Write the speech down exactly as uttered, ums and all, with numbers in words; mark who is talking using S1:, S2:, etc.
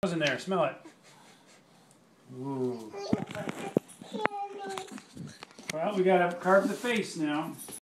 S1: In there, smell it. Ooh. Well, we gotta carve the face now.